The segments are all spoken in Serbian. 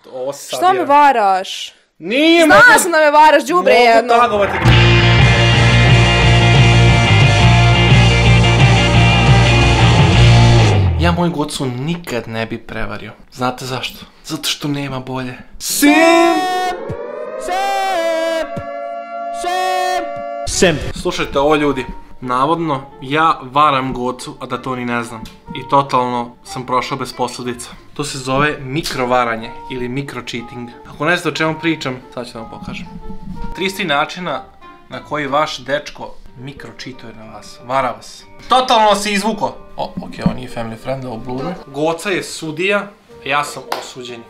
Što me varaš? Nije Znala sam da me varaš, đubre jedno. Mogu tagovati. Ja moju gocu nikad ne bi prevario. Znate zašto? Zato što nema bolje. Simp! Slušajte ovo ljudi. Navodno, ja varam gocu, a da to ni ne znam. I totalno sam prošao bez posljedica. To se zove mikrovaranje ili mikrocheating. Ako ne znate o čemu pričam, sad ću da vam pokažem. 33 načina na koji vaš dečko mikrocheatuje na vas, vara vas. Totalno se izvuko. Ok, on nije family friend, ovo bluruje. Goca je sudija, ja sam osuđen.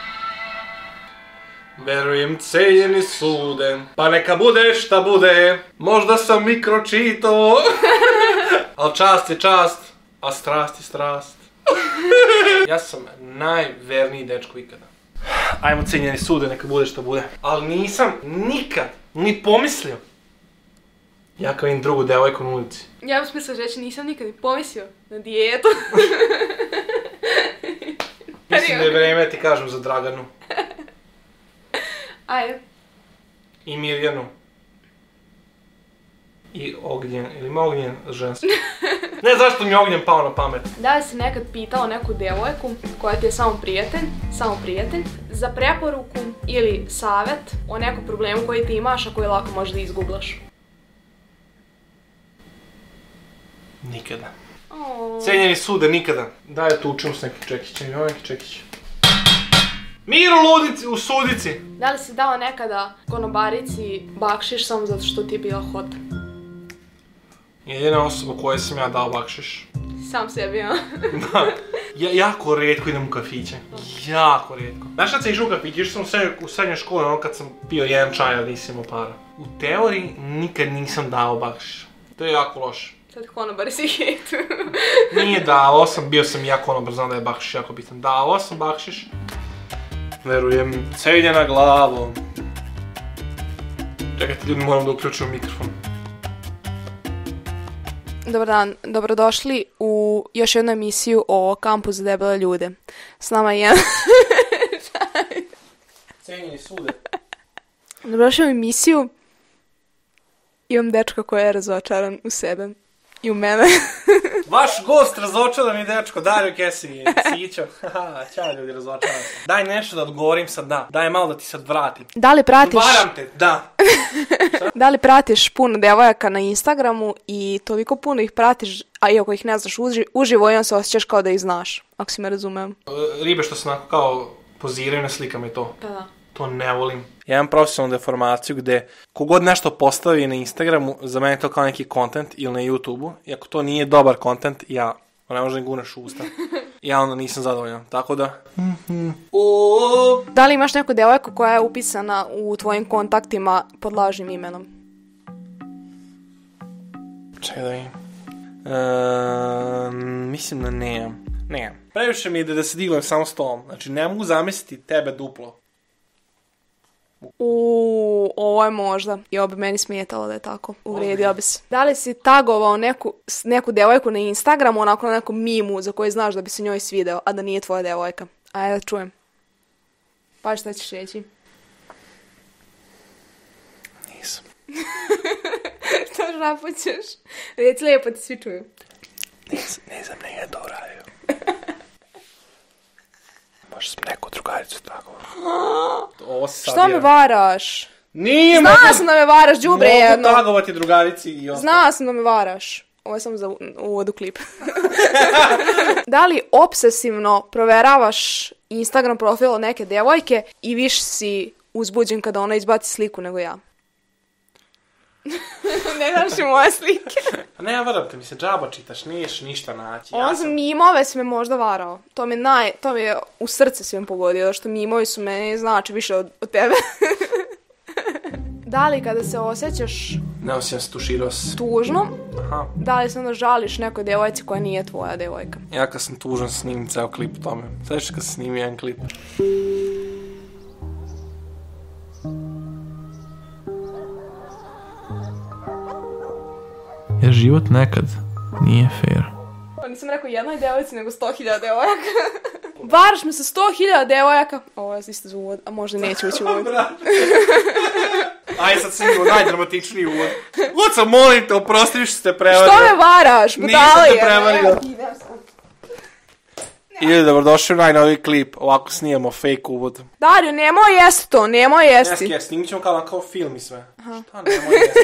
Verujem cenjeni sude, pa neka bude šta bude, možda sam mikročito. Al čast je čast, a strast je strast. Ja sam najverniji dečko ikada. Ajmo cenjeni sude, neka bude šta bude. Ali nisam nikad ni pomislio. Ja kao vidim drugu devojku na ulici. Ja bih smislila reći, nisam nikad ni pomislio na dijetu. Mislim da je vreme ti kažem za Draganu. Ajde. I Mirjanu. I Ognjen, ili ima Ognjen ženski? Ne zašto mi je Ognjen pao na pamet. Da li si nekad pitao neku devojku koja ti je samo prijatelj, za preporuku ili savjet o nekom problemu koji ti imaš, a koji lako možeš da izgooglaš? Nikada. Cenjeni sude, nikada. Daj tu učem s nekim čekićem, ima neki čekić. Mir u sudici! Da li si dao nekada konobarici bakšiš samo zato što ti je bila hot? Jedina osoba kojoj sam ja dao bakšiš. Sam sebi, ja? Da. Jako rijetko idem u kafiće. Jako rijetko. Znaš kad sam išao u kafiće, išao sam u srednjoj školi, ono kad sam pio jedan čaj, ali nisam imao para. U teoriji nikad nisam dao bakšiš. To je jako loše. Sad konobari si hejtu. Nije dao sam, bio sam ja konobar, znam da je bakšiš jako bitan. Dao sam bakšiš. Verujem, celje na glavu. Čekajte ljudi, moram da uključim mikrofon. Dobar dan, dobrodošli u još jednu emisiju o kampu za debele ljude. S nama je jedan... Cenjeni sude. Dobrodošli u emisiju. Imam dečka koji je razočaran u sebe i u mene. Vaš gost, razočarani dečko, Dario Kesi, Sićo. Ćao ljudi, razočaran sam. Daj nešto da odgovorim sad da. Daj malo da ti sad vratim. Da li pratiš... Varam te, da. Da li pratiš puno devojaka na Instagramu i toliko puno ih pratiš, a iako ih ne znaš uživo i on se osjećaš kao da ih znaš, ako si me razumem. Ribe što se onako kao poziraju na slikama i to. Pa da. To ne volim. Ja imam profesionalnu deformaciju gde kogod nešto postavi na Instagramu, za mene je to kao neki content ili na YouTubeu. I ako to nije dobar content, ja ne možem gunaš u usta. Ja onda nisam zadovoljan. Tako da... Da li imaš neku devojku koja je upisana u tvojim kontaktima pod lažnim imenom? Čekaj da vidim. Mislim da nemam. Nemam. Previše mi je da se diglam samo s tom. Znači ne mogu zamisliti tebe duplo. Ovo je možda. I ovo bi meni smetalo da je tako. Uvrijedio bi se. Da li si tagovao neku devojku na Instagramu, onako na neku mimu za koju znaš da bi se njoj svideo, a da nije tvoja devojka? Ajde da čujem. Pa šta ćeš reći? Nisam. Što žapućeš? Reci lijepo, ti svi čuju. Nisam nije to uradio. Možda sam neku drugaricu tako. Što me varaš? Nije Znala sam da me varaš, đubre jedno. Mogu tagovati drugarici i ostalo. Znala sam da me varaš. Ovo je samo za uvodu klip. Da li obsesivno proveravaš Instagram profil od neke devojke i više si uzbuđen kada ona izbaci sliku nego ja? Ne znaš li moje slike? Ne, varam te, mi se džaba čitaš, niješ ništa naći. Mimove su me možda varao. To mi je u srce svim pogodio, što mimovi su me znači više od tebe. Da li kada se osjećaš... Ne osjećam se tuširao se. Tužno? Aha. Da li se onda žališ nekoj devojci koja nije tvoja devojka? Ja kad sam tužan snimim ceo klip o tome. Sveći kad snimim jedan klip. Jer život nekad nije fair. Pa nisam rekao jednoj devojci, nego 100.000 devojaka. Varaš me sa 100.000 devojaka. Ovo je isto za uvod, a možda neću ući u uvod. Aj sad sam imao najdramatičniji uvod. Luca, molim te, oprosti što ste prevarili. Što me varaš? Nisam te prevario. Ili dobrodošli u najnoviji klip. Ovako snijemo fake uvod. Dario, nemoj jesti to, nemoj jesti. Neski, snimit ćemo kao film i sve. Aha. Šta nemoj jesti?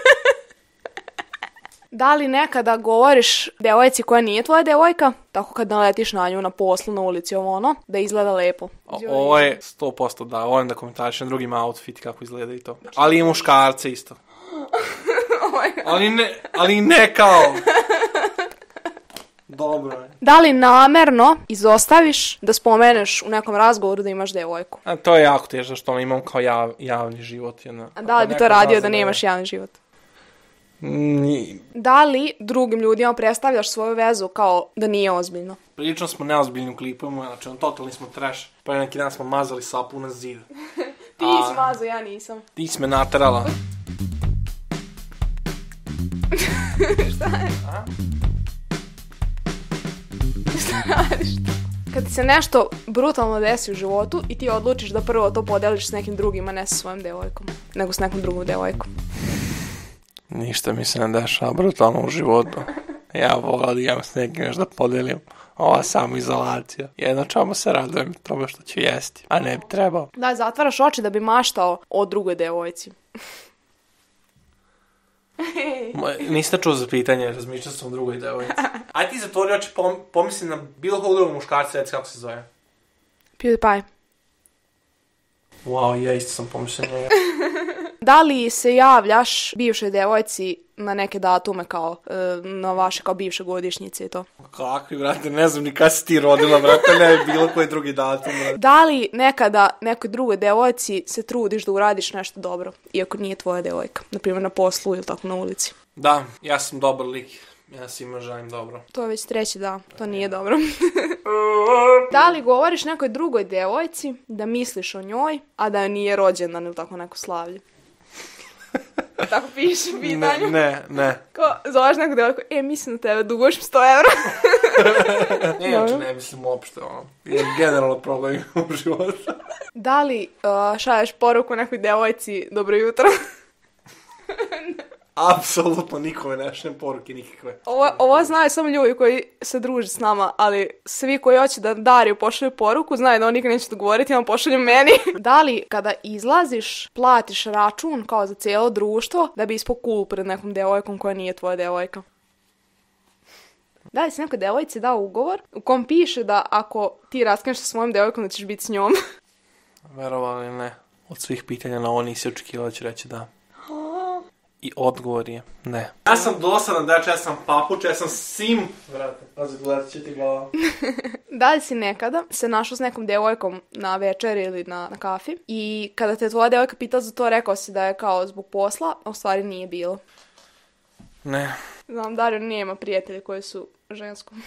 Da li nekada govoriš devojci koja nije tvoja devojka, tako kad naletiš na nju na poslu, na ulici, da izgleda lepo? Ovo je 100% da, volim da komentarišem drugima outfit kako izgleda i to. Ali i muškarce isto. ali ne kao... Dobro je. Da li namerno izostaviš da spomeneš u nekom razgovoru da imaš devojku? A to je jako težno što imam kao javni život. A da li bi to radio da nemaš javni život? Da li drugim ljudima predstavljaš svoju vezu kao da nije ozbiljno? Prilično smo neozbiljni u klipovima, znači totalni smo trash. Pa neki dan smo mazali sapu na zid. Ti si mazao, ja nisam. Ti si me naterala. Šta je? Šta radiš to? Kad ti se nešto brutalno desi u životu i ti odlučiš da prvo to podeliš s nekim drugim, a ne sa svojom devojkom, nego s nekom drugom devojkom. Ništa mi se ne dešava brutalno u životu. Ja volao da imam s nekim nešto da podelim. Ova samoizolacija. Jedno čemu se radujem tome što ću jesti, a ne bi trebao. Da, zatvaraš oči da bi maštao o drugoj devojci. Niste čuo za pitanje, razmišljao sam o drugoj devojci. Aj ti zatvori oči, pomisli na bilo kog drugog muškarca, reci kako se zove. PewDiePie. Wow, ja isto sam pomislio njega. Da li se javljaš bivšoj devojci na neke datume kao na vaše kao bivše godišnjice i to? Kakvi, brate, ne znam ni kad si ti rodila, brate, ne bi bilo koji drugi datum, brate. Da li nekada nekoj drugoj devojci se trudiš da uradiš nešto dobro, iako nije tvoja devojka? Naprimjer na poslu ili tako na ulici. Da, ja sam dobar lik. Ja svima želim dobro. To je već treći, da. To nije dobro. Da li govoriš nekoj drugoj devojci da misliš o njoj, a da nije rođendan ili tako neko slavlje? Tako piše u pitanju. Ne. Ko, zoveš neku devojku, mislim na tebe, duguš mi 100 evra. Ne mislim uopšte, je generalno problem u životu. Da li šalješ poruku nekoj devojci, dobro jutro? Apsolutno nikome ne šaljem poruke nikakve. Ovo znaju samo ljudi koji se druže s nama, ali svi koji hoće da Dariju pošalju poruku znaju da on nikad neće dogovoriti, on pošalju meni. Da li kada izlaziš platiš račun kao za cijelo društvo da bi ispao cool pred nekom devojkom koja nije tvoja devojka? Da li si nekoj devojci dao ugovor u kom piše da ako ti raskineš sa svojom devojkom da ćeš biti s njom? Verovali ne. Od svih pitanja na ovo nisi očekivao da će reći da. I odgovor je ne. Ja sam dosadan, znači ja sam papuč, ja sam sim. Vrate, gledat će ti glava. Da li si nekada se našao s nekom devojkom na večeri ili na kafi i kada te tvoja devojka pitala za to, rekao si da je kao zbog posla, a u stvari nije bilo? Ne. Znam, Dario nema prijatelje koji su ženskom.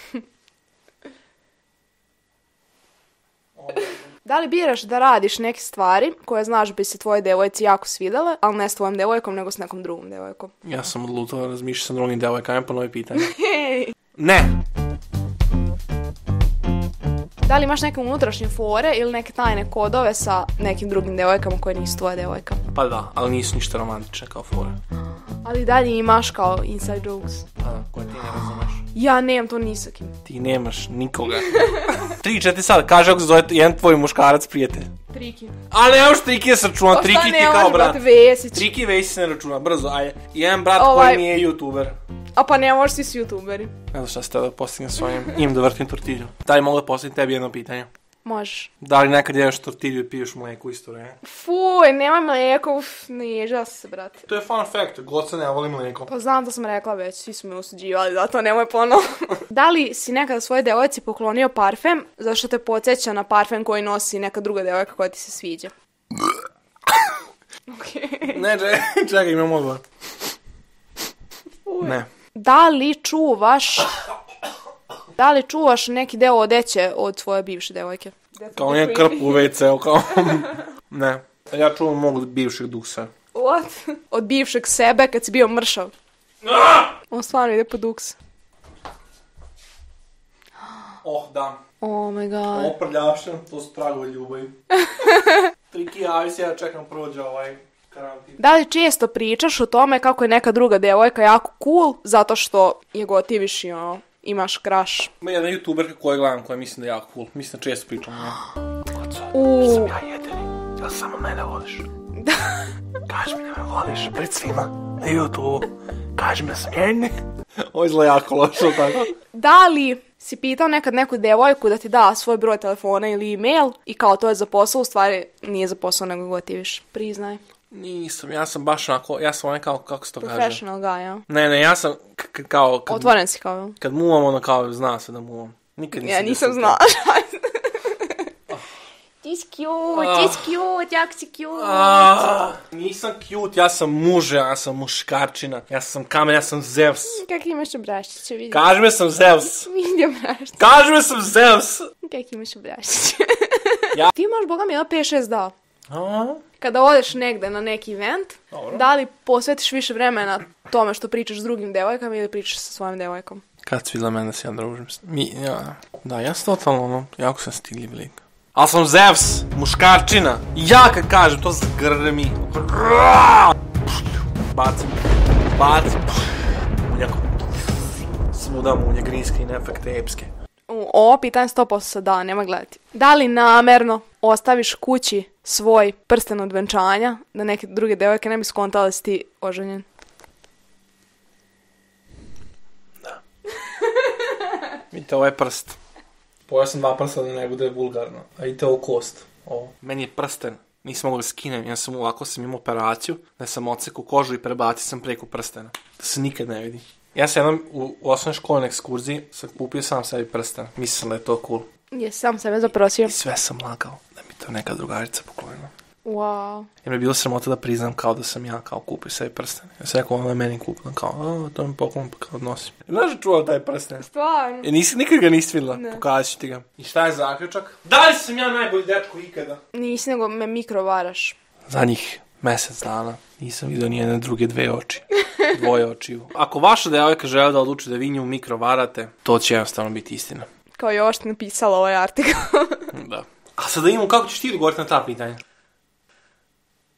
Da li biraš da radiš neke stvari koje znaš bi se tvoje devojci jako svidale, ali ne s tvojom devojkom, nego s nekom drugom devojkom? Ja sam odlutao razmišljati sa drugim devojkama, pa novi pitanje. Ne! Da li imaš neke unutrašnje fore ili neke tajne kodove sa nekim drugim devojkama koje nisu tvoja devojka? Pa da, ali nisu ništa romantične kao fore. Ali dalje imaš kao inside jokes. Koje ti ne razumeš? Ja nemam to ni sa kim. Ti nemaš nikoga. 3-4 sad, kaže ako se zove jedan tvoj muškarac prijatelj. Triki. A ne možeš Triki da se računa, Triki ti kao brat. Vesić. Triki Vesić se ne računa, brzo, aj. Jedan brat koji nije youtuber. A pa ne možeš, svi su youtuberi. Ne znam šta ste da postignem svojim, imam da vrtim tortilju. Da li mogu da postavim tebi jedno pitanje? Možeš. Da li nekad jedeš tortilju i piješ mlijeko isto, ne? Fuj, nema mlijeko, ne ježa se, brate. To je fun fact, god se ne voli mlijeko. Pa znam da sam rekla već, svi su me osuđivali, zato nemoj ponovo. Da li si nekada svojoj devojci poklonio parfem, zašto te podsjeća na parfem koji nosi neka druga devojka koja ti se sviđa? Okay. Ne, čekaj, imam odgovor. Ne. Da li čuvaš neki deo odeće od svoje bivše devojke? Kao nije krp u WC-u, kao... Ne. Ja čuvam mog bivšeg duksa. What? Od bivšeg sebe kad si bio mršav? On stvarno ide po duks. Oh, da. Oh my god. Ovo prljavština, to su tragovi ljubavi. 3 kg, ja čekam prođe ovaj karantin. Da li često pričaš o tome kako je neka druga devojka jako cool, zato što je gotiviš i ono, imaš crush? Ima jedna youtuberka koju gledam, koja mislim da je jako cool. Mislim da često pričam o njoj. Sam ja jedini, ja samo mene voliš. Kaži mi da me voliš pred svima na YouTube. Kaži mi da sam jedini. Ovo izgleda jako lošo, tako. Da li si pitao nekad neku devojku da ti da svoj broj telefona ili e-mail i kao to je za posao, u stvari nije za posao nego gotiviš? Priznaj. Nisam, ja sam baš onako, ja sam onaj kao, kako se to kaže? Professional guy, ja? Ne, ja sam kao... Otvoren si kao. Kad muvam, ono kao, zna se da muvam. Nikad nisam... Ja nisam znala. Ti si cute, jak si cute. Nisam cute, ja sam muže, ja sam muškarčina, ja sam kamen, ja sam Zeus. Kak imaš obraščiće, vidi. Kaži me sam Zeus. Vidi obraščiće. Kaži me sam Zeus. Kak imaš obraščiće. Ja. Ti imaš, boga mi, 5-6 da. A? Kada odeš negde na neki event, Dobro. da li posvetiš više vremena tome što pričaš s drugim devojkama ili pričaš sa svojom devojkom? Kad si vidjela mene da se ja družim? Da, ja sam totalno, ono, jako sam stiljiv lik. Ali sam Zeus, muškarčina. I ja kad kažem, to zgrmi. Bacim. Jako. Svuda munje, green screen efekte epske. Ovo pitanje 100% se da, nema gledati. Da li namerno ostaviš kući svoj prsten od venčanja, da neke druge devojke ne bi skontale da si ti oženjen? Da. Vidite, ovo je prst. Pojao sam 2 prsta da ne bude vulgarno. A vidite ovu kost. Ovo. Meni je prsten. Nisam mogao da skinem. Ja sam ovako imao operaciju. Da sam odsekao kožu i prebacio sam preko prstena. Da se nikad ne vidi. Ja sam jednom u osnovnoj školi na ekskurziji sam kupio sam sebi prsten. Mislim da je to cool. Jesi sam sebe zaprosio? I sve sam lagao da mi to neka drugarica poklonila. Wow. Jer mi je bilo sramota da priznam kao da sam ja kao kupio sebi prsten. Ja sam rekao, ona je meni kupila kao, to mi poklon pa kao nosim. Znaš da čuvala taj prsten? Stvarno? Nikad ga nisi vidjela, Ne. pokazat ću ti ga. I šta je zaključak? Da li sam ja najbolji dečko ikada? Nisi, nego me mikrovaraš. Zadnjih mjesec dana nisam vidio nijedne druge 2 oči. 2 očiju. Ako vaša devojka žele da odluči da vi nju mikrovarate, to će jednostavno biti istina. Kao još ti napisala ovaj artikl. Da. A sad da imamo kako ćeš ti odgovoriti na ta pitanja.